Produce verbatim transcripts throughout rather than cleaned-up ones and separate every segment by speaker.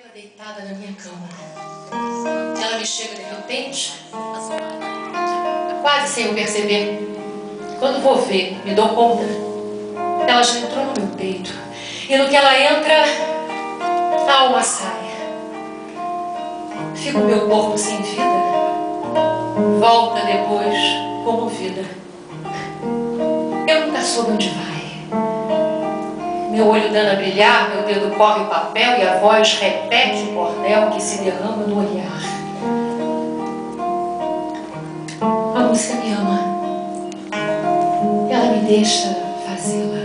Speaker 1: estava deitada na minha cama. Ela me chega de repente, quase sem eu perceber. Quando vou ver, me dou conta, ela já entrou no meu peito. E no que ela entra, a alma sai. Fica o meu corpo sem vida, volta depois comovida. Eu nunca soube onde vai. Meu olho dando a brilhar, meu dedo corre o papel e a voz repete o cordel que se derrama no olhar. A música me ama, ela me deixa fazê-la.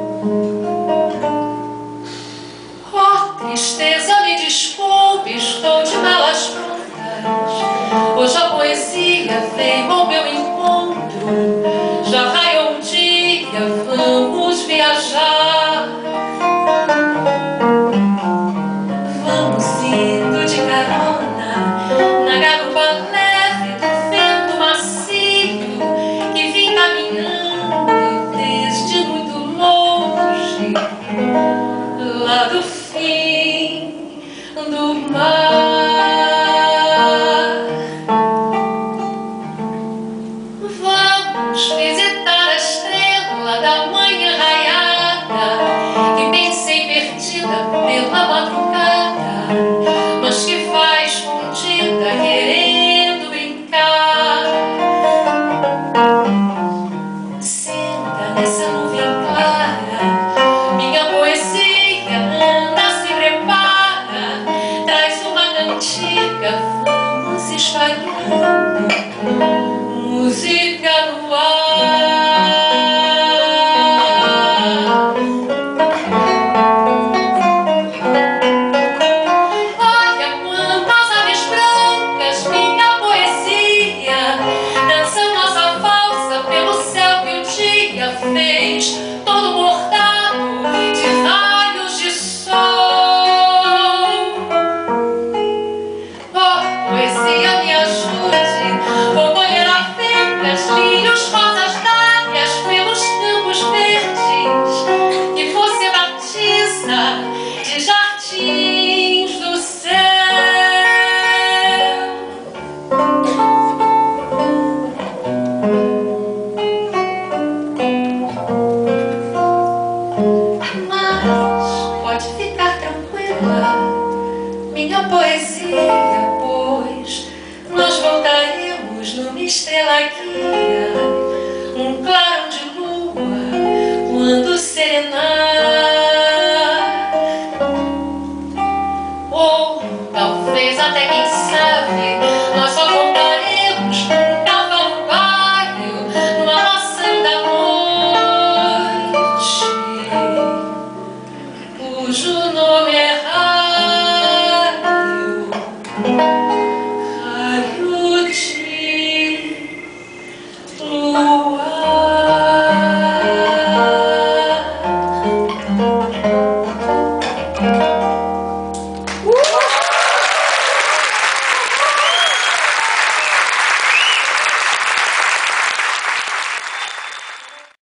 Speaker 1: Oh, tristeza, me desculpe, estou de malas prontas. Hoje a poesia veio ao meu encontro. Já raiou um dia, vamos viajar. Vamos indo de carona na garupa leve do vento macio que vem caminhando desde muito longe, lá do fim do mar. Vamos visitar a estrela da manhã raiada que pensei perdida pela madrugada, mas que vai escondida querendo brincar. Senta nessa nuvem clara, minha poesia anda, se prepara, traz uma cantiga, vamos espalhando música no ar. Olha quantas aves brancas, minha poesia, dançam nossa valsa pelo céu que o dia fez, todo bordado de raios de sol. Oh, poesia, me ajude, vou colher avenas, lírios, rosas, dálias pelos campos verdes, que você batiza de jardins do céu. Mas pode ficar tranquila, minha poesia, pois nós voltaremos numa estrela guia, um clarão de lua, quando serenar. Ou talvez até, quem sabe, nós